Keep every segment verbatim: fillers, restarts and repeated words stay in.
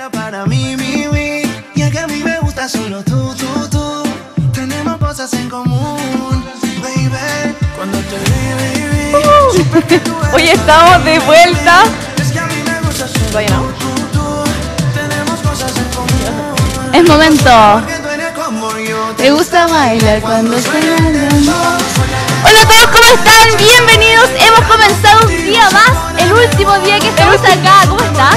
para mí, mi, mi. Y es que a mí me gusta solo tú, tú, tú. Tenemos cosas en común, baby. Cuando te vi, baby. Uh, hoy estamos de vuelta. Es que a mí me gusta solo Vaya, ¿no? tú, tú. Tenemos cosas en común. Es momento. Porque tú eres como yo. Me gusta bailar cuando estoy bailando. Hola a todos, ¿cómo están? Bienvenidos. Hemos comenzado un día más, el último día que estamos acá. ¿Cómo estás?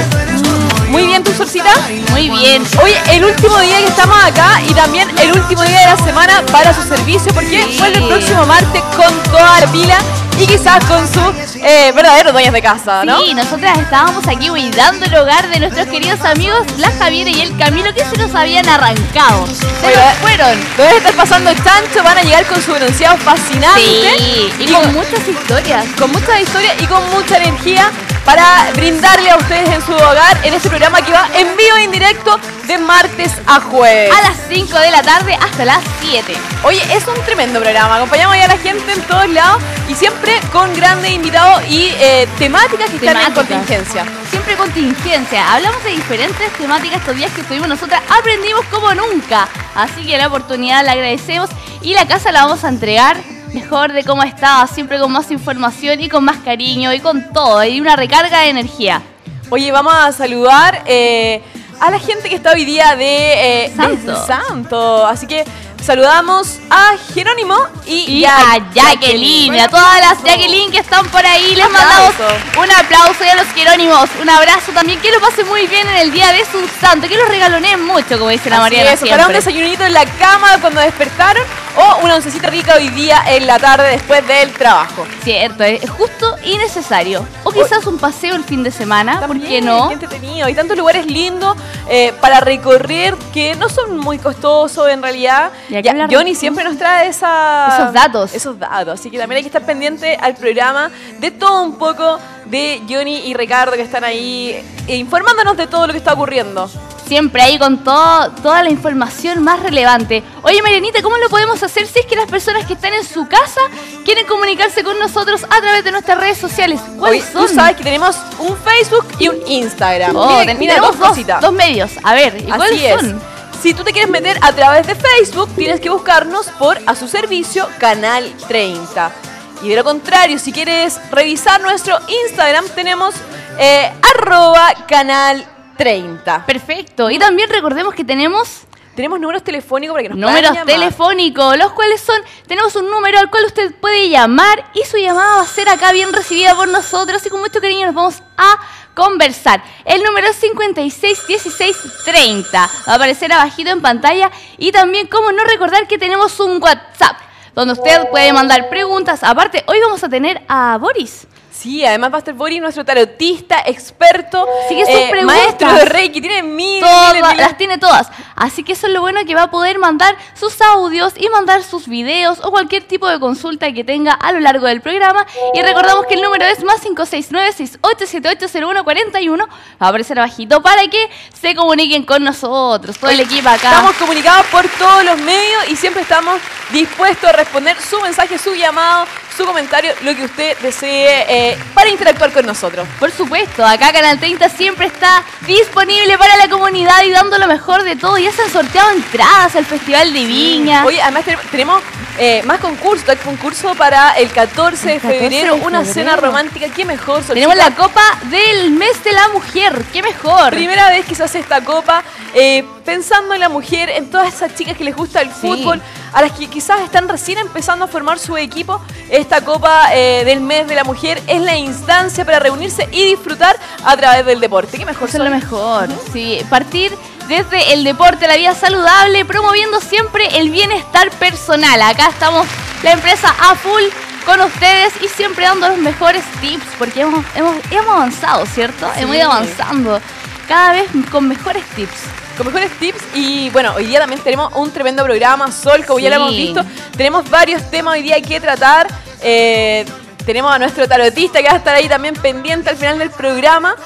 Muy bien, ¿tu Sorcita? Muy bien. Hoy el último día que estamos acá y también el último día de la semana para su servicio, porque Sí. vuelve el próximo martes con toda la pila y quizás con sus eh, verdaderos dueños de casa, ¿no? Sí, nosotras estábamos aquí cuidando el hogar de nuestros queridos amigos, la Javiera y el Camilo, que se nos habían arrancado. Se Oye, nos fueron. Lo debe estar pasando chancho, van a llegar con su enunciado fascinante. Sí, y con muchas historias. con muchas historias y con mucha energía para brindarle a ustedes en su hogar en este programa que va en vivo e indirecto de martes a jueves. A las cinco de la tarde hasta las siete. Oye, es un tremendo programa, acompañamos ya a la gente en todos lados y siempre con grandes invitados y eh, temáticas que están en Temáticas. contingencia. Siempre contingencia. Hablamos de diferentes temáticas estos días que estuvimos nosotras. Aprendimos como nunca. Así que la oportunidad la agradecemos y la casa la vamos a entregar mejor de cómo estaba. Siempre con más información y con más cariño y con todo. Y una recarga de energía. Oye, vamos a saludar eh, a la gente que está hoy día de, eh, Santo. de Santo. Así que saludamos a Jerónimo y, Y ya- a Jacqueline, a todas las Jacqueline que están por ahí, les mandamos Aplauso. un aplauso y a los Jerónimos, un abrazo también, que lo pasen muy bien en el día de su santo, que los regaloneen mucho, como dice la Así Mariana es, para un siempre. desayunito en la cama cuando despertaron o una oncecita rica hoy día en la tarde después del trabajo. Cierto, es justo y necesario. O quizás un paseo el fin de semana, ¿por qué También, no? qué entretenido. Hay tantos lugares lindos eh, para recorrer que no son muy costosos en realidad. Y acá Ya, hablar- Johnny siempre nos trae esa, Esos datos. Esos datos. Así que también hay que estar pendiente al programa de todo un poco de Johnny y Ricardo que están ahí eh, informándonos de todo lo que está ocurriendo. Siempre ahí con todo, toda la información más relevante. Oye, Marianita, ¿cómo lo podemos hacer si es que las personas que están en su casa quieren comunicarse con nosotros a través de nuestras redes sociales? ¿Cuáles Hoy, son? Tú sabes que tenemos un Facebook y un Instagram. Oh, Mira, ten- mira, tenemos dos dos, cositas. dos medios. A ver, ¿y Así cuáles es. son? Si tú te quieres meter a través de Facebook, tienes que buscarnos por A Su Servicio Canal treinta. Y de lo contrario, si quieres revisar nuestro Instagram, tenemos eh, arroba Canal treinta. Perfecto. Y también recordemos que tenemos Tenemos números telefónicos para que nos puedan números llamar. telefónicos, los cuales son, tenemos un número al cual usted puede llamar y su llamada va a ser acá bien recibida por nosotros y con mucho cariño nos vamos a conversar. El número es cincuenta y seis dieciséis treinta. Va a aparecer abajito en pantalla y también, como no recordar que tenemos un WhatsApp donde usted puede mandar preguntas. Aparte, hoy vamos a tener a Boris. Sí, además va a estar Boris, nuestro tarotista, experto, Así que sus eh, preguntas, maestro de Reiki, tiene mil, Todas, miles, miles. las tiene todas. Así que eso es lo bueno, que va a poder mandar sus audios y mandar sus videos o cualquier tipo de consulta que tenga a lo largo del programa. Y recordamos que el número es más cinco seis nueve, seis ocho siete ocho, cero uno cuatro uno. Va a aparecer abajito para que se comuniquen con nosotros, todo el equipo acá. Estamos comunicados por todos los medios y siempre estamos dispuestos a responder su mensaje, su llamado, su comentario, lo que usted desee eh, para interactuar con nosotros. Por supuesto, acá Canal treinta siempre está disponible para la comunidad y dando lo mejor de todo. Ya se han sorteado entradas al Festival de Viña. Oye, además te- tenemos eh, más concursos. Hay concurso para el catorce de El catorce febrero, de una febrero. cena romántica. ¿Qué mejor? Solcita? Tenemos la copa del mes de la mujer. ¡Qué mejor! Primera vez que se hace esta copa, eh, pensando en la mujer, en todas esas chicas que les gusta el Sí. fútbol, a las que quizás están recién empezando a formar su equipo. Esta copa eh, del mes de la mujer es la instancia para reunirse y disfrutar a través del deporte. ¿Qué mejor? Eso es lo Sol? mejor. Sí, partir desde el deporte, la vida saludable, promoviendo siempre el bienestar personal. Acá estamos, la empresa a full con ustedes y siempre dando los mejores tips, porque hemos, hemos, hemos avanzado, ¿cierto? Sí. Hemos ido avanzando cada vez con mejores tips. Con mejores tips y bueno, hoy día también tenemos un tremendo programa, Sol, como ya lo hemos Sí. visto. Tenemos varios temas hoy día que tratar. Eh, tenemos a nuestro tarotista que va a estar ahí también pendiente al final del programa.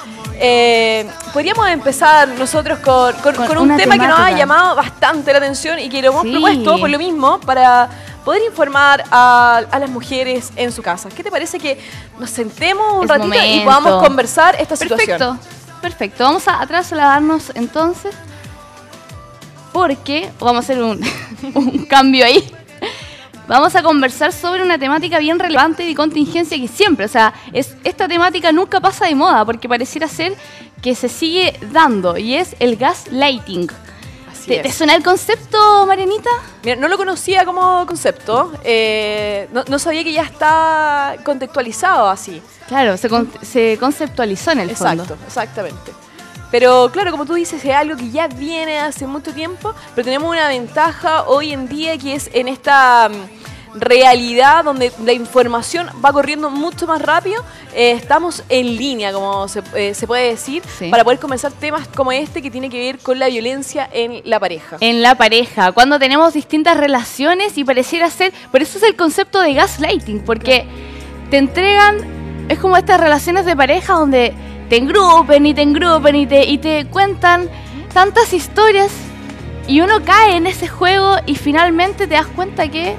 Eh, podríamos empezar nosotros con, con- Con con un una tema que nos ha temática. llamado bastante la atención y que lo hemos Sí. propuesto por lo mismo para poder informar a, a las mujeres en su casa. ¿Qué te parece que nos sentemos un Es ratito y momento. podamos conversar esta situación? Perfecto. Perfecto, vamos a, a trasladarnos entonces, porque vamos a hacer un, un cambio ahí. Vamos a conversar sobre una temática bien relevante y de contingencia que siempre, o sea, es, esta temática nunca pasa de moda porque pareciera ser que se sigue dando y es el gaslighting. Así ¿Te, es. ¿Te suena el concepto, Marianita? Mira, no lo conocía como concepto, eh, no, no sabía que ya está contextualizado así. Claro, se, con, se conceptualizó en el Exacto, fondo. exactamente. Pero claro, como tú dices, es algo que ya viene hace mucho tiempo, pero tenemos una ventaja hoy en día que es en esta um, realidad donde la información va corriendo mucho más rápido, eh, estamos en línea, como se, eh, se puede decir, Sí. para poder conversar temas como este que tiene que ver con la violencia en la pareja. En la pareja, cuando tenemos distintas relaciones y pareciera ser, por eso es el concepto de gaslighting, porque te entregan, es como estas relaciones de pareja donde te engrupen y te engrupen y te, y te cuentan tantas historias y uno cae en ese juego y finalmente te das cuenta que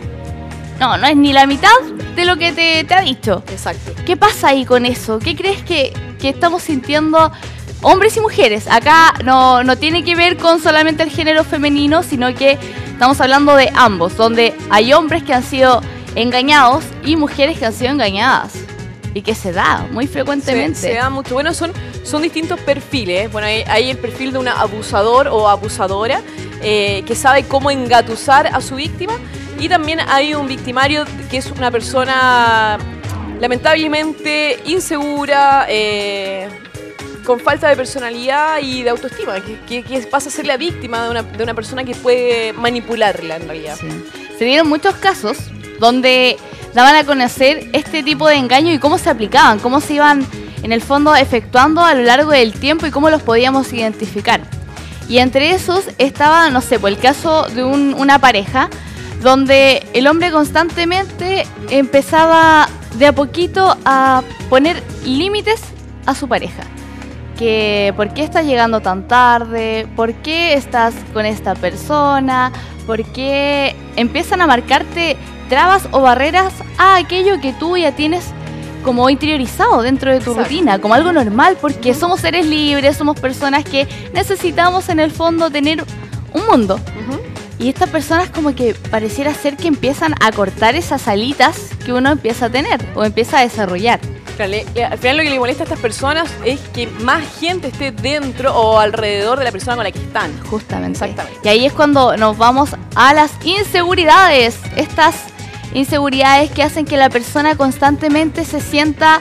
no, no es ni la mitad de lo que te, te ha dicho. Exacto. ¿Qué pasa ahí con eso? ¿Qué crees que, que estamos sintiendo hombres y mujeres? Acá no, no tiene que ver con solamente el género femenino, sino que estamos hablando de ambos, donde hay hombres que han sido engañados y mujeres que han sido engañadas. Y que se da muy frecuentemente. Se, se da mucho. Bueno, son, son distintos perfiles. Bueno, hay, hay el perfil de un abusador o abusadora eh, que sabe cómo engatusar a su víctima. Y también hay un victimario que es una persona lamentablemente insegura, eh, con falta de personalidad y de autoestima, que, que, que pasa a ser la víctima de una, de una persona que puede manipularla en realidad. Sí. Se dieron muchos casos donde daban a conocer este tipo de engaño y cómo se aplicaban, cómo se iban en el fondo efectuando a lo largo del tiempo y cómo los podíamos identificar. Y entre esos estaba, no sé, pues el caso de un, una pareja donde el hombre constantemente empezaba de a poquito a poner límites a su pareja. Que por qué estás llegando tan tarde, por qué estás con esta persona, por qué empiezan a marcarte trabas o barreras a aquello que tú ya tienes como interiorizado dentro de tu Exacto. rutina, como algo normal, porque somos seres libres, somos personas que necesitamos en el fondo tener un mundo. Uh-huh. Y estas personas como que pareciera ser que empiezan a cortar esas alitas que uno empieza a tener o empieza a desarrollar. Claro, le- le- al final lo que le molesta a estas personas es que más gente esté dentro o alrededor de la persona con la que están. Justamente. Exactamente. Y ahí es cuando nos vamos a las inseguridades. Estas inseguridades que hacen que la persona constantemente se sienta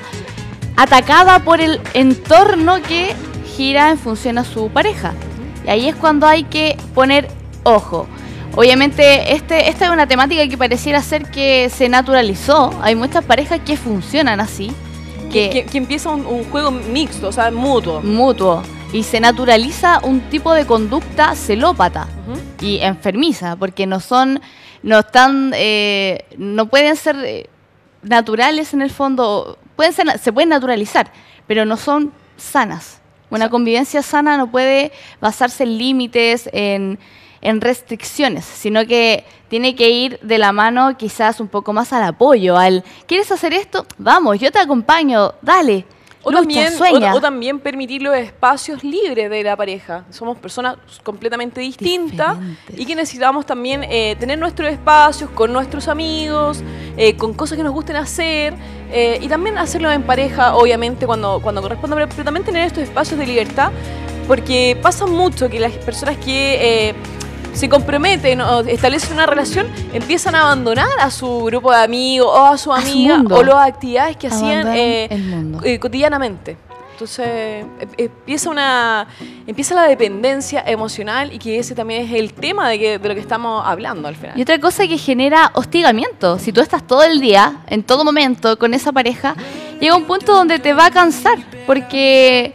atacada por el entorno que gira en función a su pareja. Y ahí es cuando hay que poner ojo. Obviamente este, esta es una temática que pareciera ser que se naturalizó. Hay muchas parejas que funcionan así. Que, que, que empieza un, un juego mixto, o sea, mutuo. Mutuo. Y se naturaliza un tipo de conducta celópata Ujú. y enfermiza, porque no son, no están, eh, no pueden ser eh, naturales en el fondo, pueden ser, se pueden naturalizar, pero no son sanas. Una convivencia sana no puede basarse en límites, en, en restricciones, sino que tiene que ir de la mano quizás un poco más al apoyo, al ¿quieres hacer esto? Vamos, yo te acompaño, dale. O lucha, también, sueña. o, o también permitir los espacios libres de la pareja. Somos personas completamente distintas Diferentes. y que necesitamos también eh, tener nuestros espacios con nuestros amigos, eh, con cosas que nos gusten hacer eh, y también hacerlo en pareja, obviamente, cuando, cuando corresponda, pero, pero también tener estos espacios de libertad, porque pasa mucho que las personas que eh, se comprometen o establecen una relación empiezan a abandonar a su grupo de amigos o a su A su amiga mundo. o las actividades que hacían Abandonan eh, el mundo. eh, cotidianamente. Entonces eh, empieza una empieza la dependencia emocional y que ese también es el tema de, que, de lo que estamos hablando al final. Y otra cosa que genera hostigamiento. Si tú estás todo el día, en todo momento, con esa pareja, llega un punto donde te va a cansar, porque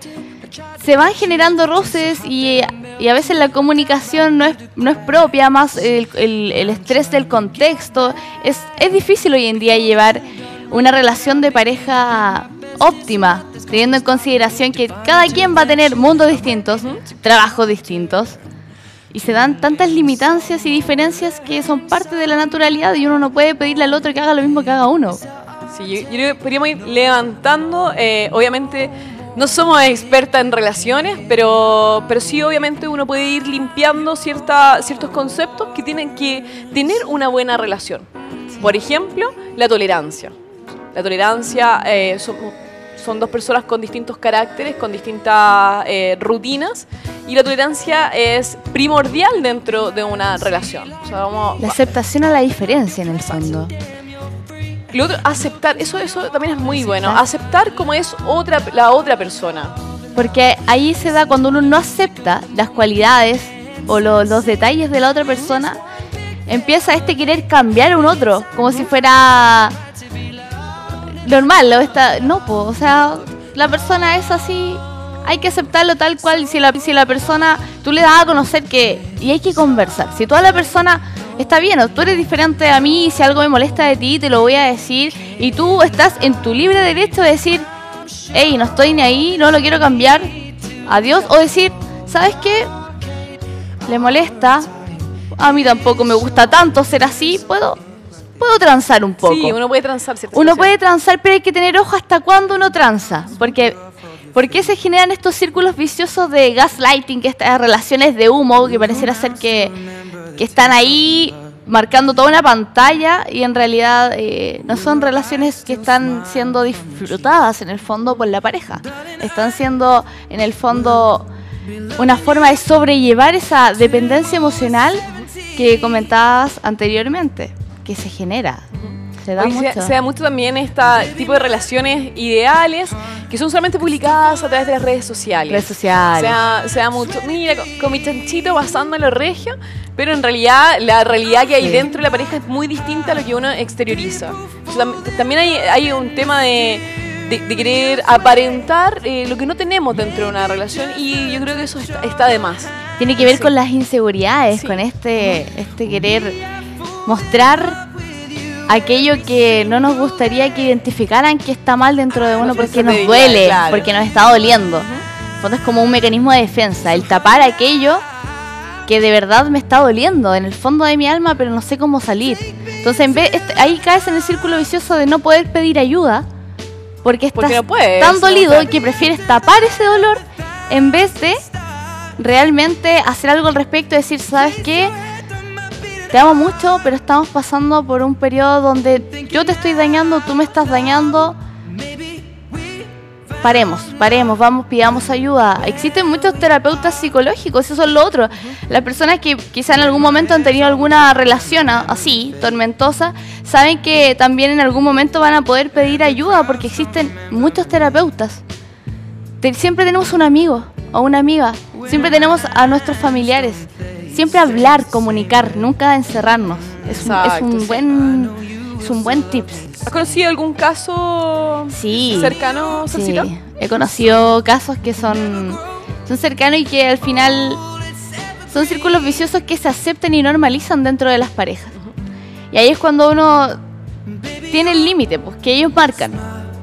se van generando roces y, y a veces la comunicación no es, no es propia, más el, el- el estrés del contexto. Es, es difícil hoy en día llevar una relación de pareja óptima, teniendo en consideración que cada quien va a tener mundos distintos, trabajos distintos. Y se dan tantas limitancias y diferencias que son parte de la naturalidad y uno no puede pedirle al otro que haga lo mismo que haga uno. Sí, yo, yo creo que podríamos ir levantando, eh, obviamente, no somos expertas en relaciones, pero, pero sí obviamente uno puede ir limpiando cierta, ciertos conceptos que tienen que tener una buena relación. Sí. Por ejemplo, la tolerancia. La tolerancia eh, son, son dos personas con distintos caracteres, con distintas eh, rutinas, y la tolerancia es primordial dentro de una relación. O sea, vamos, la aceptación a la diferencia en el fondo. Lo otro, aceptar, eso, eso también es muy bueno, aceptar como es otra, la otra persona. Porque ahí se da cuando uno no acepta las cualidades o lo, los detalles de la otra persona, empieza este querer cambiar a un otro, como si fuera normal, o esta, no, po, o sea, la persona es así, hay que aceptarlo tal cual. Si la, si la persona, tú le das a conocer que, y hay que conversar, si toda la persona está bien, o tú eres diferente a mí, y si algo me molesta de ti, te lo voy a decir, y tú estás en tu libre derecho de decir, hey, no estoy ni ahí, no lo quiero cambiar, adiós, o decir, ¿sabes qué? Le molesta, a mí tampoco me gusta tanto ser así, puedo, puedo transar un poco. Sí, uno puede transar, ¿cierto? Uno puede transar, pero hay que tener ojo hasta cuándo uno transa, porque... ¿Por qué se generan estos círculos viciosos de gaslighting, que estas relaciones de humo, que pareciera ser que, que están ahí marcando toda una pantalla y en realidad eh, no son relaciones que están siendo disfrutadas en el fondo por la pareja? Están siendo en el fondo una forma de sobrellevar esa dependencia emocional que comentabas anteriormente, que se genera. Se da, mucho. Se, se da mucho también este tipo de relaciones ideales que son solamente publicadas a través de las redes sociales. Redes sociales. Se da, se da mucho, mira, con, con mi chanchito pasando a lo regio, pero en realidad la realidad que hay sí. dentro de la pareja es muy distinta a lo que uno exterioriza. O sea, también hay, hay un tema de, de, de querer aparentar eh, lo que no tenemos dentro de una relación, y yo creo que eso está, está de más. Tiene que ver sí. con las inseguridades, sí. con este, este querer mostrar aquello que no nos gustaría que identificaran que está mal dentro de uno, porque nos duele, claro. porque nos está doliendo. Uh-huh. En fondo es como un mecanismo de defensa, el tapar aquello que de verdad me está doliendo en el fondo de mi alma, pero no sé cómo salir. Entonces en vez, este, ahí caes en el círculo vicioso de no poder pedir ayuda, porque estás porque no puedes, tan dolido no, que prefieres tapar ese dolor en vez de realmente hacer algo al respecto y decir, ¿sabes qué? Te amo mucho, pero estamos pasando por un periodo donde yo te estoy dañando, tú me estás dañando. Paremos, paremos, vamos, pidamos ayuda. Existen muchos terapeutas psicológicos, eso es lo otro. Las personas que quizá en algún momento han tenido alguna relación así, tormentosa, saben que también en algún momento van a poder pedir ayuda, porque existen muchos terapeutas. Siempre tenemos un amigo o una amiga, siempre tenemos a nuestros familiares. Siempre hablar, comunicar, nunca encerrarnos. Es un, Exacto, es un sí. buen es un buen tips. ¿Has conocido algún caso sí, cercano, Solcito? Sí, he conocido casos que son, son cercanos y que al final son círculos viciosos que se aceptan y normalizan dentro de las parejas. Uh-huh. Y ahí es cuando uno tiene el límite, pues, que ellos marcan.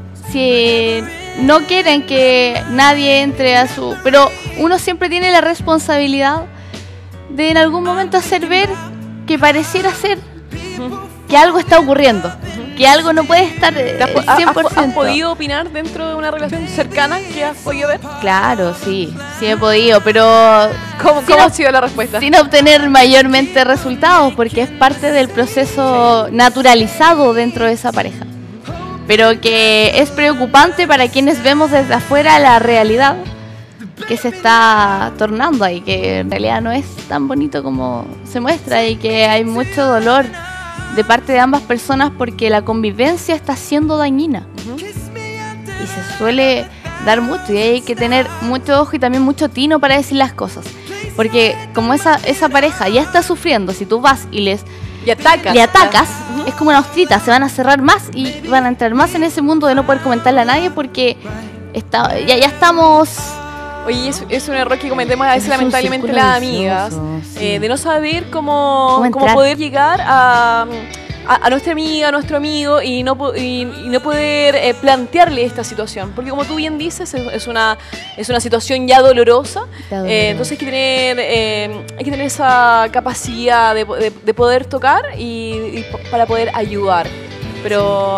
Si no quieren que nadie entre a su... Pero uno siempre tiene la responsabilidad de en algún momento hacer ver que pareciera ser que algo está ocurriendo, que algo no puede estar cien por ciento. ¿Has podido opinar dentro de una relación cercana que has podido ver? Claro, sí, sí he podido, pero... ¿Cómo, cómo ha sido la respuesta? Sin obtener mayormente resultados, porque es parte del proceso sí. naturalizado dentro de esa pareja. Pero que es preocupante para quienes vemos desde afuera la realidad que se está tornando ahí, que en realidad no es tan bonito como se muestra, y que hay mucho dolor de parte de ambas personas porque la convivencia está siendo dañina. Uh-huh. Y se suele dar mucho, y hay que tener mucho ojo y también mucho tino para decir las cosas, porque como esa, esa pareja ya está sufriendo, si tú vas y les y atacas, le atacas, uh-huh. es como una ostrita, se van a cerrar más y van a entrar más en ese mundo de no poder comentarle a nadie, porque está, ya, ya estamos... Oye, es, es un error que cometemos a veces lamentablemente las amigas, sí. eh, de no saber cómo, cómo, cómo poder llegar a, a, a nuestra amiga, a nuestro amigo, y no, y, y no poder eh, plantearle esta situación. Porque como tú bien dices, es, es, una, es una situación ya dolorosa, eh, entonces hay que, tener, eh, hay que tener esa capacidad de, de, de poder tocar y, y para poder ayudar. Pero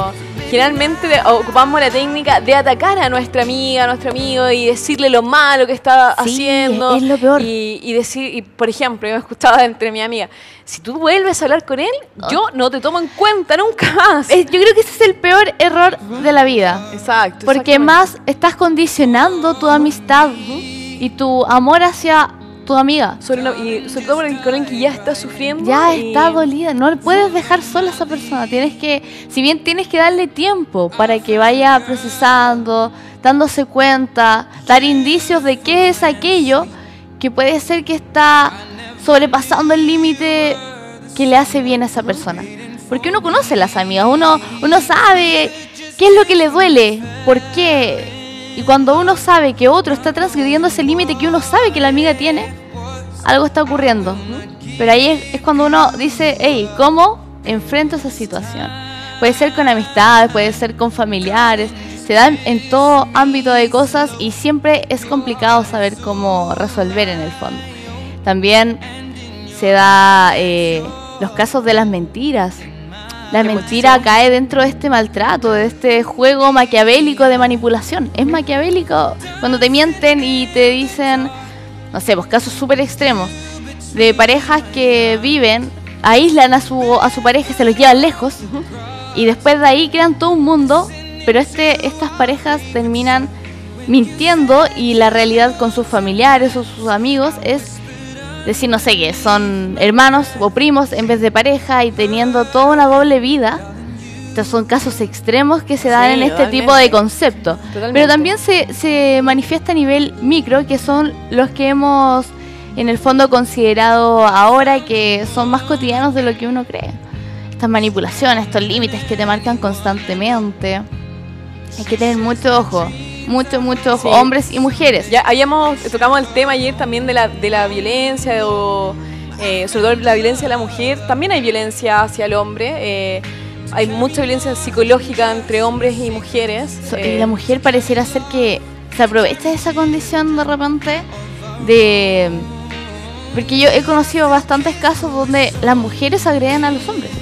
generalmente de- ocupamos la técnica de atacar a nuestra amiga, a nuestro amigo y decirle lo malo que está Sí, haciendo. es lo peor. Y, y decir, y por ejemplo, yo me escuchaba entre mi amiga, si tú vuelves a hablar con él, yo no te tomo en cuenta nunca más. Eh, yo creo que ese es el peor error de la vida. Exacto. Porque exactamente. más estás condicionando tu amistad y tu amor hacia tu amiga. Sobre, una- y sobre todo con alguien- con alguien que ya está sufriendo. Ya y- está dolida, no puedes dejar sola a esa persona. Tienes que, si bien tienes que darle tiempo para que vaya procesando, dándose cuenta, dar indicios de qué es aquello que puede ser que está sobrepasando el límite que le hace bien a esa persona. Porque uno conoce a las amigas, uno, uno sabe qué es lo que le duele, por qué. Y cuando uno sabe que otro está transgrediendo ese límite que uno sabe que la amiga tiene, algo está ocurriendo. Pero ahí es, es cuando uno dice, hey, ¿cómo enfrento esa situación? Puede ser con amistades, puede ser con familiares, se da en, en todo ámbito de cosas y siempre es complicado saber cómo resolver en el fondo. También se da eh, los casos de las mentiras. La Qué mentira muchísimo. cae dentro de este maltrato, de este juego maquiavélico de manipulación. Es maquiavélico cuando te mienten y te dicen, no sé, pues casos súper extremos, de parejas que viven, aíslan a su, a su pareja, se los llevan lejos, y después de ahí crean todo un mundo, pero este, estas parejas terminan mintiendo y la realidad con sus familiares o sus amigos es decir, no sé qué, son hermanos o primos en vez de pareja y teniendo toda una doble vida. Estos son casos extremos que se dan Sí, en este totalmente. tipo de concepto. Totalmente. Pero también se, se manifiesta a nivel micro, que son los que hemos en el fondo considerado ahora que son más cotidianos de lo que uno cree. Estas manipulaciones, estos límites que te marcan constantemente. Hay que tener mucho ojo, mucho, mucho ojo, Sí. hombres y mujeres. Ya habíamos, tocamos el tema ayer también de la, de la violencia, o, eh, sobre todo la violencia de la mujer. También hay violencia hacia el hombre. eh, hay mucha violencia psicológica entre hombres y mujeres. So- eh, y la mujer pareciera ser que se aprovecha de esa condición de repente de... Porque yo he conocido bastantes casos donde las mujeres agreden a los hombres.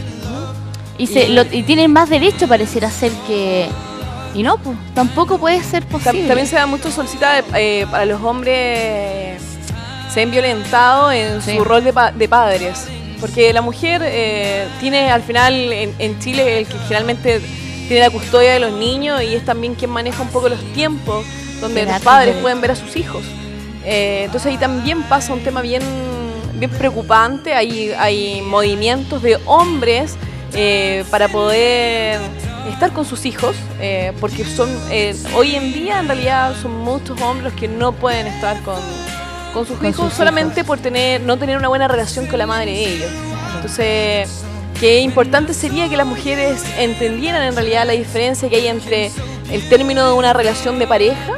Y, se, Y- lo- y tienen más derecho pareciera ser que... Y no, pues tampoco puede ser tam- posible. También se da mucho solicita eh, para los hombres eh, se ven violentados en Sí. su rol de, pa- de padres. Porque la mujer eh, tiene al final en, en Chile el que generalmente tiene la custodia de los niños y es también quien maneja un poco los tiempos donde Qué los lata, padres bebé. pueden ver a sus hijos. Eh, entonces ahí también pasa un tema bien, bien preocupante. Hay, hay movimientos de hombres eh, para poder estar con sus hijos, eh, porque son eh, hoy en día en realidad son muchos hombres los que no pueden estar con, con sus Con hijos sus solamente hijos. por tener no tener una buena relación con la madre de ellos. Entonces, qué importante sería que las mujeres entendieran en realidad la diferencia que hay entre el término de una relación de pareja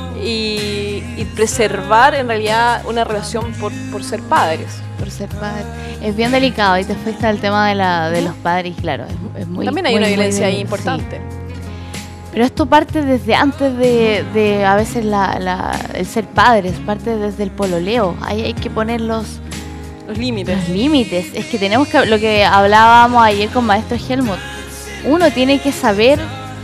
y, y preservar en realidad una relación por, por ser padres. Por ser padre. Es bien delicado y te afecta el tema de, la, de los padres, y claro, es, es muy... También hay muy, una muy violencia ahí deli- importante. sí. Pero esto parte desde antes de, de a veces la, la- el ser padres, parte desde el pololeo. Ahí hay que poner los, Los límites. los límites. Es que tenemos que, lo que hablábamos ayer con Maestro Helmut, uno tiene que saber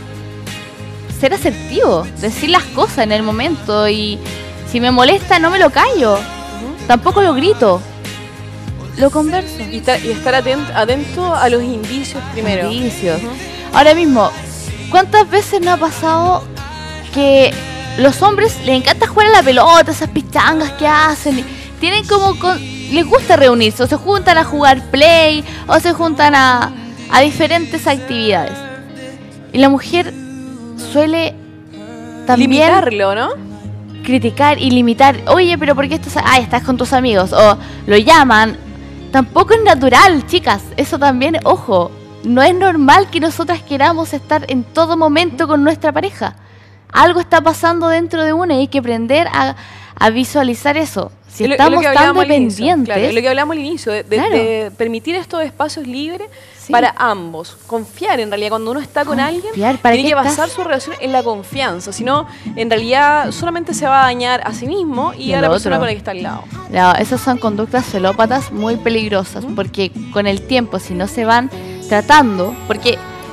ser asertivo, decir las cosas en el momento, y si me molesta no me lo callo, tampoco lo grito, lo converso. Y estar, y estar atent- atento a los indicios primero. Indicios. Ujú. Ahora mismo, ¿cuántas veces nos ha pasado que los hombres les encanta jugar a la pelota, esas pichangas que hacen? Tienen como con, les gusta reunirse, o se juntan a jugar play, o se juntan a, a diferentes actividades. Y la mujer suele también Limitarlo, ¿no? criticar y limitar. Oye, pero ¿por qué estás? Ah, estás con tus amigos. O lo llaman. Tampoco es natural, chicas. Eso también, ojo. No es normal que nosotras queramos estar en todo momento con nuestra pareja. Algo está pasando dentro de una y hay que aprender a, a visualizar eso. Si Es lo- es lo estamos que tan hablábamos al inicio, dependientes, claro, es lo que hablamos al inicio, de, de- Claro. de permitir estos espacios libres Sí. para ambos. Confiar, en realidad, cuando uno está con alguien, Confiar, ¿para tiene qué que estás? basar su relación en la confianza. Si no, en realidad, solamente se va a dañar a sí mismo y, Y a al la persona otro. con la que está al lado. la- esas son conductas celópatas muy peligrosas, porque con el tiempo, si no se van tratando, porque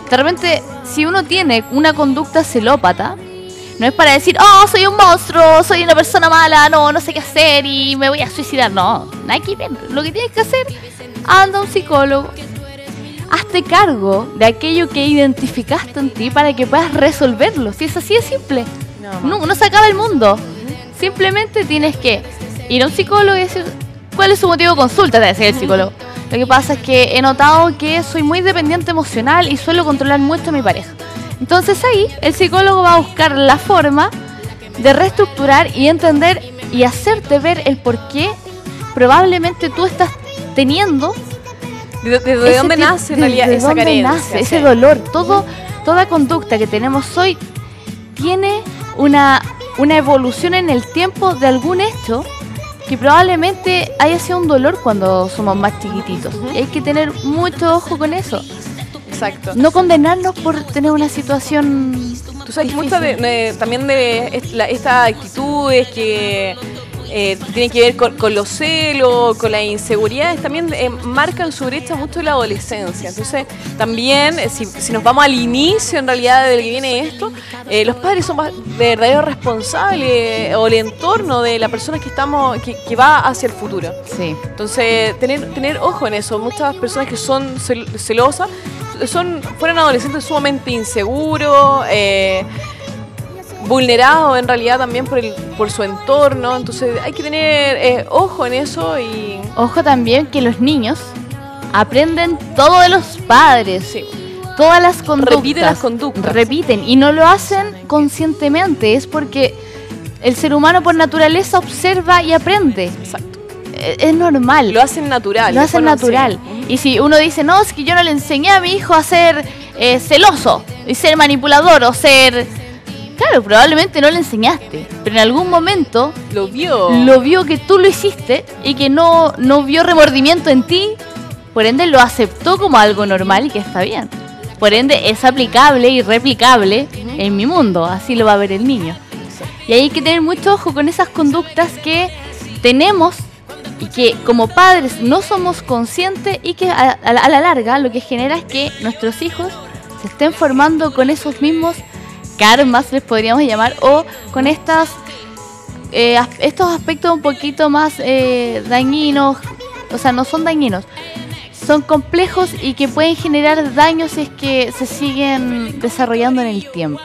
de repente, si uno tiene una conducta celópata, no es para decir, oh, soy un monstruo, soy una persona mala, no, no sé qué hacer y me voy a suicidar. No, nada que ver. Lo que tienes que hacer, anda a un psicólogo. Hazte cargo de aquello que identificaste en ti para que puedas resolverlo. Si es así de simple. No, no, no se acaba el mundo. Simplemente tienes que ir a un psicólogo y decir, ¿cuál es su motivo de consulta? Te decía el psicólogo. Lo que pasa es que he notado que soy muy dependiente emocional y suelo controlar mucho a mi pareja. Entonces ahí el psicólogo va a buscar la forma de reestructurar y entender y hacerte ver el por qué probablemente tú estás teniendo ¿De, de, de dónde tipo, nace en de, realidad de esa dónde carencia? nace, Sí. ese dolor. Todo, toda conducta que tenemos hoy tiene una, una evolución en el tiempo de algún hecho que probablemente haya sido un dolor cuando somos más chiquititos. Uh-huh. Y hay que tener mucho ojo con eso. Exacto. No condenarnos por tener una situación. Tú sabes difícil. mucho de, de, también de est la, estas actitudes que eh, tienen que ver con, con los celos, con las inseguridades, también eh, marcan su brecha mucho en la adolescencia. Entonces, también, eh, si, si nos vamos al inicio en realidad del que viene esto, eh, los padres son de verdaderos responsables eh, o el entorno de la persona que estamos, que, que va hacia el futuro. Sí. Entonces, tener, tener ojo en eso. Muchas personas que son cel celosas son fueron adolescentes sumamente inseguros, eh, vulnerados en realidad también por el por su entorno. Entonces hay que tener eh, ojo en eso y ojo también que los niños aprenden todo de los padres. Sí. Todas las conductas. Repiten las conductas. Repiten y no lo hacen conscientemente. Es porque el ser humano por naturaleza observa y aprende. Exacto. Es, es normal. Lo hacen natural. Lo hacen natural. Y si uno dice, no, es que yo no le enseñé a mi hijo a ser eh, celoso y ser manipulador o ser... Claro, probablemente no le enseñaste, pero en algún momento lo vio. Lo vio que tú lo hiciste y que no, no vio remordimiento en ti, por ende lo aceptó como algo normal y que está bien. Por ende es aplicable y replicable uh-huh. en mi mundo, así lo va a ver el niño. Y hay que tener mucho ojo con esas conductas que tenemos y que como padres no somos conscientes y que a, a, a la larga lo que genera es que nuestros hijos se estén formando con esos mismos karmas, les podríamos llamar, o con estas eh, estos aspectos un poquito más eh, dañinos, o sea, no son dañinos, son complejos y que pueden generar daños si es que se siguen desarrollando en el tiempo.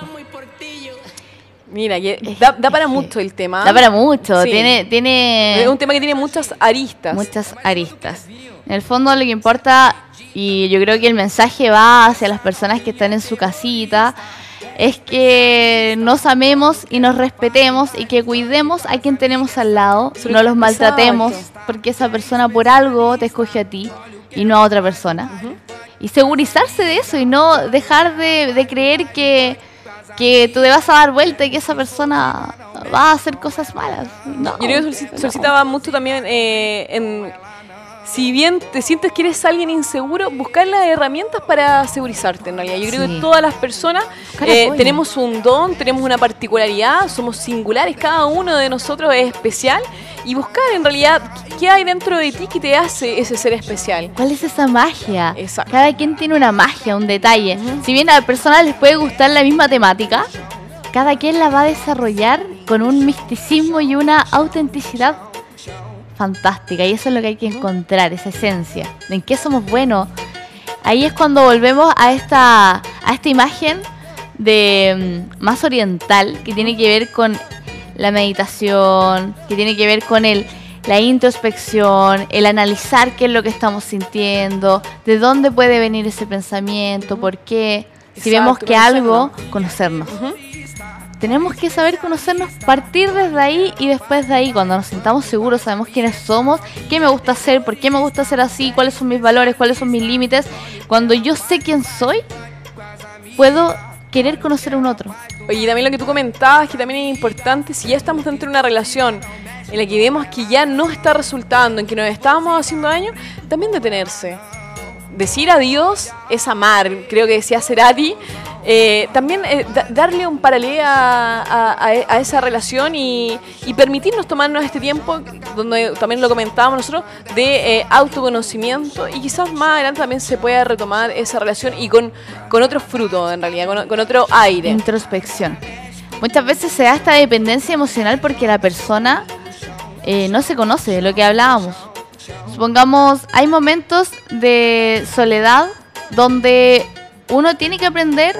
Mira, que da, da para mucho el tema. Da para mucho, sí. tiene, tiene... Es un tema que tiene muchas aristas. Muchas aristas. En el fondo lo que importa, y yo creo que el mensaje va hacia las personas que están en su casita, es que nos amemos y nos respetemos y que cuidemos a quien tenemos al lado, Sobre no los maltratemos, exacto. porque esa persona por algo te escoge a ti y no a otra persona. Uh-huh. Y segurizarse de eso y no dejar de, de creer que... que tú te vas a dar vuelta y que esa persona va a hacer cosas malas. No, yo creo que se solicitaba mucho también eh, en, si bien te sientes que eres alguien inseguro, buscar las herramientas para segurizarte en realidad. Yo creo sí. que todas las personas eh, tenemos un don, tenemos una particularidad, somos singulares, cada uno de nosotros es especial, y buscar en realidad qué hay dentro de ti que te hace ese ser especial. ¿Cuál es esa magia? Exacto. Cada quien tiene una magia, un detalle. Uh-huh. Si bien a las personas les puede gustar la misma temática, cada quien la va a desarrollar con un misticismo y una autenticidad fantástica, y eso es lo que hay que encontrar, esa esencia, de en qué somos buenos. Ahí es cuando volvemos a esta, a esta imagen de más oriental, que tiene que ver con la meditación, que tiene que ver con el, la introspección, el analizar qué es lo que estamos sintiendo, de dónde puede venir ese pensamiento, por qué. Si Exacto, vemos que algo, conocernos. Uh-huh. Tenemos que saber conocernos, partir desde ahí y después de ahí, cuando nos sintamos seguros, sabemos quiénes somos, qué me gusta hacer, por qué me gusta ser así, cuáles son mis valores, cuáles son mis límites. Cuando yo sé quién soy, puedo querer conocer a un otro. Oye, y también lo que tú comentabas, que también es importante, si ya estamos dentro de una relación en la que vemos que ya no está resultando, en que nos estábamos haciendo daño, también detenerse. Decir adiós es amar, creo que decía Cerati, Eh, también eh, da- darle un paralelo a, a- a- a esa relación y, y permitirnos tomarnos este tiempo, donde también lo comentábamos nosotros, de eh, autoconocimiento, y quizás más adelante también se pueda retomar esa relación y con, con otro fruto, en realidad, con, con otro aire. Introspección. Muchas veces se da esta dependencia emocional porque la persona eh, no se conoce, de lo que hablábamos. Supongamos, hay momentos de soledad donde uno tiene que aprender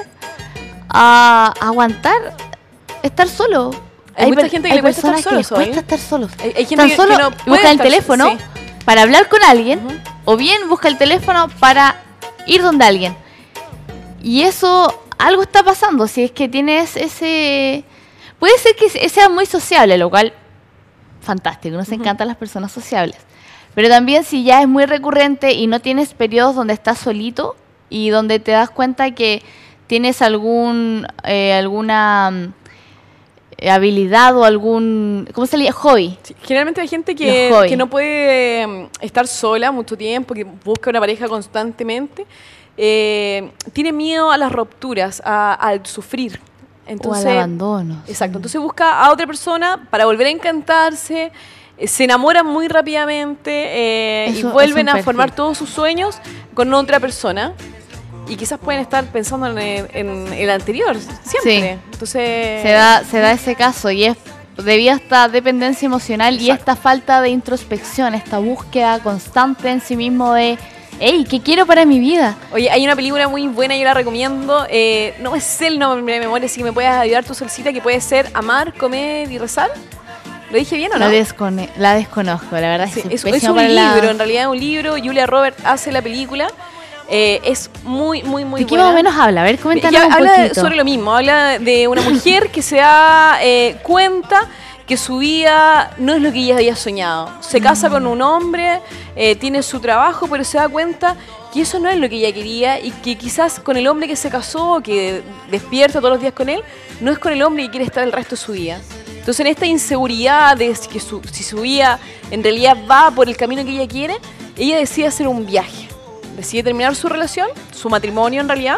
a aguantar estar solo. Hay mucha per- gente que hay le cuesta estar personas que solos les cuesta hoy. estar solos. Hay, hay gente Están que, solos que no y puede buscan el estar- teléfono sí. para hablar con alguien, Ujú. o bien busca el teléfono para ir donde alguien. Y eso, algo está pasando. Si es que tienes ese... Puede ser que se- sea muy sociable, lo cual, fantástico, nos encantan las personas sociables. Pero también si ya es muy recurrente y no tienes periodos donde estás solito y donde te das cuenta que tienes algún eh, alguna mm, eh, habilidad o algún, ¿cómo se le llama? Hobby. Sí, generalmente hay gente que, Los hobbies. que no puede mm, estar sola mucho tiempo, que busca una pareja constantemente, eh, tiene miedo a las rupturas, a- al sufrir. Entonces, o al abandono. exacto, entonces busca a otra persona para volver a encantarse, eh, se enamoran muy rápidamente eh, y Eso es vuelven un a formar perfil. todos sus sueños con otra persona. Y quizás pueden estar pensando en el, en el anterior, siempre. Sí. Entonces, Se da, se da ese caso y es debido a esta dependencia emocional y Exacto. esta falta de introspección, esta búsqueda constante en sí mismo de, hey, ¿qué quiero para mi vida? Oye, hay una película muy buena, yo la recomiendo. Eh, no me sé el nombre de memoria, si me puedes ayudar tú, Solcita, que puede ser Amar, Comer y Rezar. ¿Lo dije bien o no? La, descone- la desconozco, la verdad. Sí, soy es, es pésima un para la- libro, en realidad es un libro. Julia Roberts hace la película. Eh, es muy, muy, muy ¿De qué buena. más o menos habla? A ver, coméntanos Ya un habla de- poquito. sobre lo mismo, habla de una mujer que se da eh, cuenta que su vida no es lo que ella había soñado. Se casa Mm. con un hombre, eh, tiene su trabajo, pero se da cuenta que eso no es lo que ella quería y que quizás con el hombre que se casó, que despierta todos los días con él, no es con el hombre que quiere estar el resto de su vida. Entonces, en esta inseguridad de si que su, si su vida en realidad va por el camino que ella quiere, ella decide hacer un viaje. Decide terminar su relación, su matrimonio en realidad,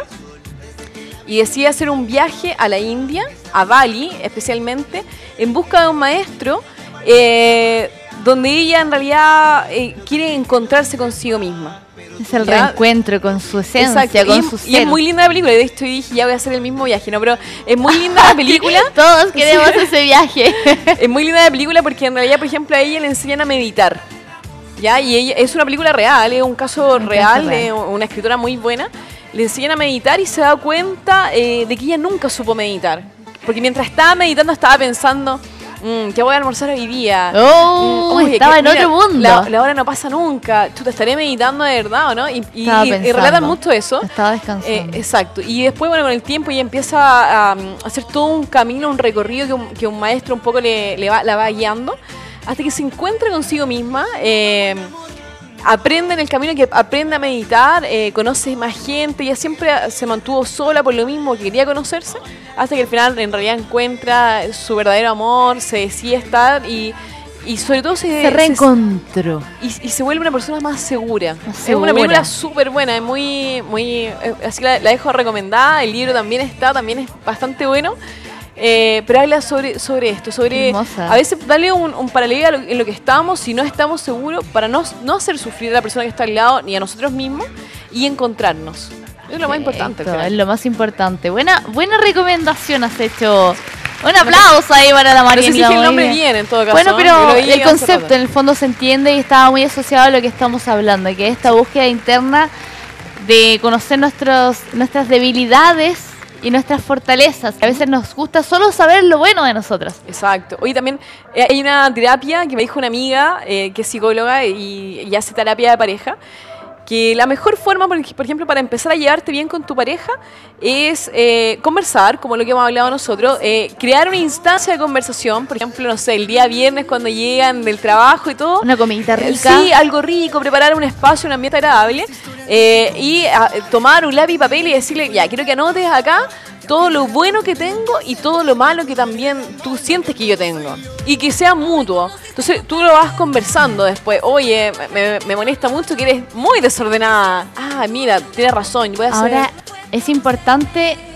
y decide hacer un viaje a la India, a Bali especialmente, en busca de un maestro, eh, donde ella en realidad eh, quiere encontrarse consigo misma. Es el Ya. reencuentro con su esencia, Exacto, con y, su y es ser. muy linda la película, y de hecho dije, ya voy a hacer el mismo viaje, ¿no? Pero es muy linda la película. Todos queremos ese viaje. Es muy linda la película porque en realidad, por ejemplo, a ella le enseñan a meditar. ¿Ya? Y ella, es una película real, es un caso Un real, caso real. de una escritora muy buena. Le enseñan a meditar y se da cuenta eh, de que ella nunca supo meditar. Porque mientras estaba meditando estaba pensando, mm, ¿qué voy a almorzar hoy día? Oh, Mm, oye, estaba que, en mira, otro mundo. La, la hora no pasa nunca. Tú te estaré meditando de verdad, ¿o no? Y, y, Estaba y- y pensando. relatan mucho eso. Estaba descansando. Eh, exacto. Y después, bueno, con el tiempo ella empieza a, a hacer todo un camino, un recorrido que un, que un maestro un poco le, le va, la va guiando, hasta que se encuentra consigo misma, eh, aprende en el camino, que aprende a meditar, eh, conoce más gente, ella siempre se mantuvo sola por lo mismo que quería conocerse, hasta que al final en realidad encuentra su verdadero amor, se decide estar y, y sobre todo se, Se se- reencontró. y, y se vuelve una persona más segura. Más Es segura. una película súper buena, es muy, muy, eh, así la, la dejo recomendada. El libro también está, también es bastante bueno. Eh, pero habla sobre, sobre esto, sobre Hermosa. a veces darle un, un paralelo a lo- en lo que estamos, si no estamos seguros, para no, no hacer sufrir a la persona que está al lado ni a nosotros mismos y encontrarnos. Es lo más importante. al Perfecto, final. es lo más importante. Buena, buena recomendación has hecho. Un aplauso ahí para la No sé Marianita. si dije el muy nombre bien. bien en todo caso. Bueno, ¿no? pero Yo lo vi el hace concepto rato. en el fondo se entiende y estaba muy asociado a lo que estamos hablando, que es esta búsqueda interna de conocer nuestros, nuestras debilidades y nuestras fortalezas. A veces nos gusta solo saber lo bueno de nosotras. Exacto. Hoy también eh, hay una terapia que me dijo una amiga eh, que es psicóloga y, y hace terapia de pareja, que la mejor forma, por, ej- por ejemplo, para empezar a llevarte bien con tu pareja es eh, conversar, como lo que hemos hablado nosotros, eh, crear una instancia de conversación, por ejemplo, no sé, el día viernes cuando llegan del trabajo y todo. Una comidita Eh, rica. Sí, algo rico, preparar un espacio, un ambiente agradable eh, y a- tomar un lápiz y papel y decirle, ya, quiero que anotes acá todo lo bueno que tengo y todo lo malo que también tú sientes que yo tengo. Y que sea mutuo. Entonces tú lo vas conversando después. Oye, me, me molesta mucho que eres muy desordenada. Ah, mira, tienes razón. Voy a hacer... Ahora es importante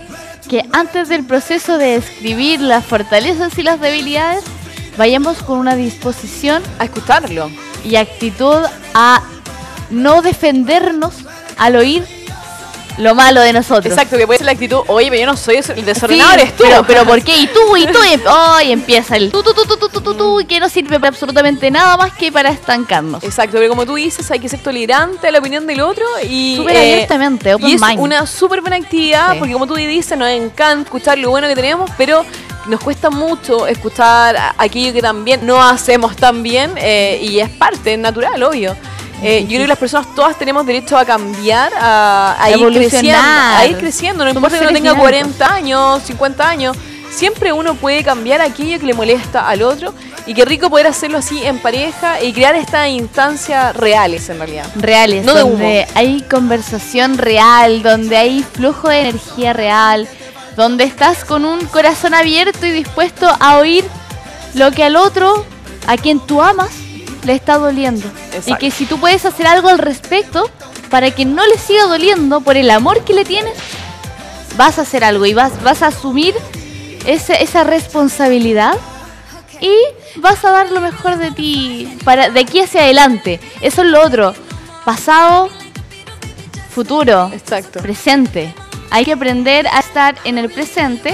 que antes del proceso de describir las fortalezas y las debilidades, vayamos con una disposición A escucharlo. y actitud a no defendernos al oír lo malo de nosotros. Exacto, que puede ser la actitud, oye, pero yo no soy el desordenado, Sí, eres tú. Pero, pero ¿por qué? Y tú, y tú, y, oh, y empieza el tú, tú, tú, tú, tú, tú, tú, tú, que no sirve para absolutamente nada más que para estancarnos. Exacto, pero como tú dices, hay que ser tolerante a la opinión del otro y... Súper eh, abiertamente, open y es mind. una súper buena actividad, Sí. porque como tú dices, nos encanta escuchar lo bueno que tenemos, pero nos cuesta mucho escuchar a- aquello que también no hacemos tan bien, eh, y es parte, es natural, obvio. Eh, yo creo que las personas todas tenemos derecho a cambiar, a, a ir Evolucionar. creciendo, a ir creciendo, no Somos importa que uno seres tenga dinámicos. cuarenta años, cincuenta años, siempre uno puede cambiar aquello que le molesta al otro, y qué rico poder hacerlo así en pareja y crear estas instancias reales en realidad. Reales, No de donde humo. hay conversación real, donde hay flujo de energía real, donde estás con un corazón abierto y dispuesto a oír lo que al otro, a quien tú amas, le está doliendo. Exacto. Y que si tú puedes hacer algo al respecto para que no le siga doliendo por el amor que le tienes, vas a hacer algo y vas, vas a asumir ese- esa responsabilidad y vas a dar lo mejor de ti para de aquí hacia adelante. Eso es lo otro. Pasado, futuro, Exacto. presente. Hay que aprender a estar en el presente,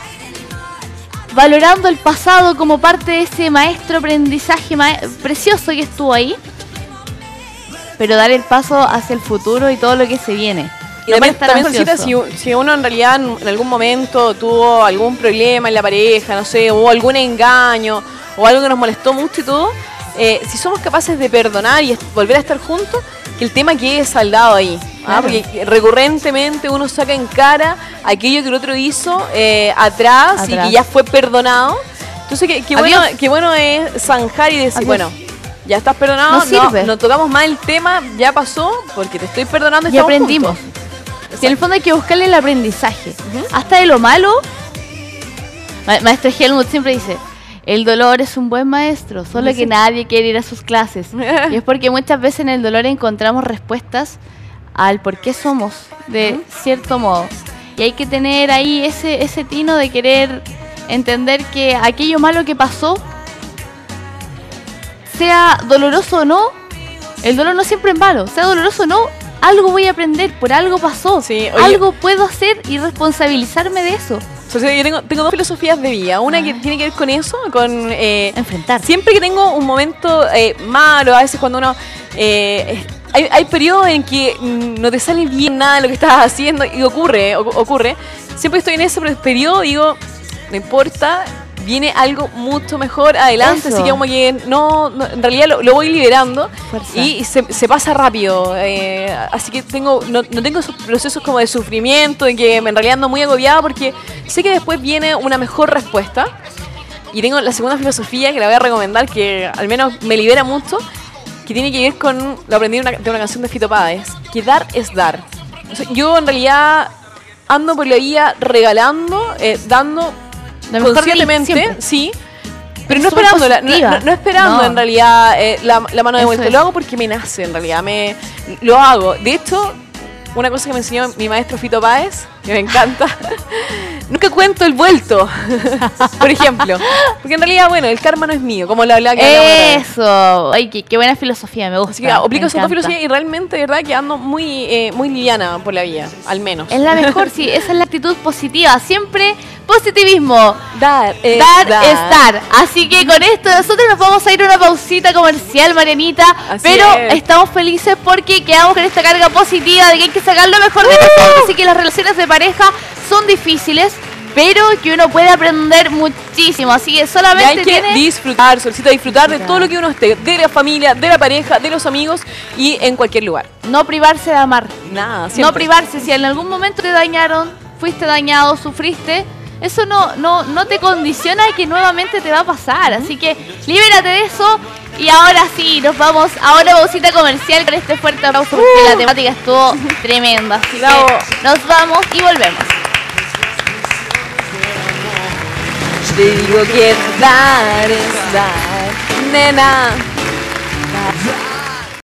valorando el pasado como parte de ese maestro aprendizaje ma- precioso que estuvo ahí, pero dar el paso hacia el futuro y todo lo que se viene. Y No para también, estar también Solcita, ansioso. si, u- si uno en realidad en, en algún momento tuvo algún problema en la pareja, no sé, hubo algún engaño o algo que nos molestó mucho y todo, eh, si somos capaces de perdonar y est- volver a estar juntos, que el tema quede saldado ahí. ¿ah? Claro. Porque recurrentemente uno saca en cara aquello que el otro hizo eh, atrás, y Atrás. que ya fue perdonado. Entonces, qué qué bueno, Adiós. qué bueno es zanjar y decir, Adiós. bueno, ya estás perdonado, No no, sirve. no tocamos más el tema, ya pasó, porque te estoy perdonando y Y estamos aprendimos. juntos. Y en el fondo hay que buscarle el aprendizaje. Hasta de lo malo. Ma- Maestro Helmut siempre dice, el dolor es un buen maestro, solo Sí. que nadie quiere ir a sus clases. Y es porque muchas veces en el dolor encontramos respuestas al por qué somos, de cierto modo. Y hay que tener ahí ese, ese tino de querer entender que aquello malo que pasó, sea doloroso o no, el dolor no siempre es malo, sea doloroso o no, algo voy a aprender, por algo pasó, Sí, oye- algo puedo hacer y responsabilizarme de eso. O sea, yo tengo, tengo dos filosofías de vida. Una que tiene que ver con eso, con... eh, Enfrentar. siempre que tengo un momento eh, malo, a veces cuando uno... eh, es- hay, hay periodos en que mm, no te sale bien nada de lo que estás haciendo y ocurre, ocu- ocurre. Siempre estoy en ese periodo y digo, no importa, viene algo mucho mejor adelante, Eso. así que como que no, no, en realidad lo, lo voy liberando Fuerza. y se, se pasa rápido. eh, así que tengo no, no tengo esos procesos como de sufrimiento, de que en realidad ando muy agobiada porque sé que después viene una mejor respuesta. Y tengo la segunda filosofía que la voy a recomendar, que al menos me libera mucho, que tiene que ver con, lo aprendí de una, de una canción de Fito Páez, que dar es dar. O sea, yo en realidad ando por la vida regalando, eh, dando Lo mejor de mí, conscientemente, siempre. sí, pero Es no súper esperándola, no, positiva. no- no esperando No. en realidad eh, la, la mano de Eso vuelta. es. Lo hago porque me nace en realidad, me lo hago. De hecho, una cosa que me enseñó mi maestro Fito Páez, que me encanta, nunca cuento el vuelto, por ejemplo. Porque en realidad, bueno, el karma no es mío, como lo hablaba que hablamos otra vez. Eso, ay, qué, qué buena filosofía, me gusta. Así que ah, aplico me esa dos encanta. filosofía y realmente, de verdad, que ando muy, eh, muy liviana por la vida, al menos. Es la mejor, sí, esa es la actitud positiva, siempre positivismo. Dar, es Dar dar. es dar. Así que con esto nosotros nos vamos a ir a una pausita comercial, Marianita. Así pero es. estamos felices porque quedamos con esta carga positiva de que hay que sacar lo mejor de nosotros. Así que las relaciones de pareja son difíciles, pero que uno puede aprender muchísimo. Así que Y solamente hay que tiene... disfrutar, solicita disfrutar de todo lo que uno esté, de la familia, de la pareja, de los amigos y en cualquier lugar. no privarse de amar. Nada, No siempre. privarse. Si en algún momento te dañaron, fuiste dañado, sufriste, eso no, no, no te condiciona a que nuevamente te va a pasar. Así que libérate de eso. Y ahora sí, nos vamos a una pausita comercial con este fuerte aplauso porque la temática estuvo tremenda. Así Bravo. que nos vamos y volvemos. Te digo que dar es dar, nena. Dar.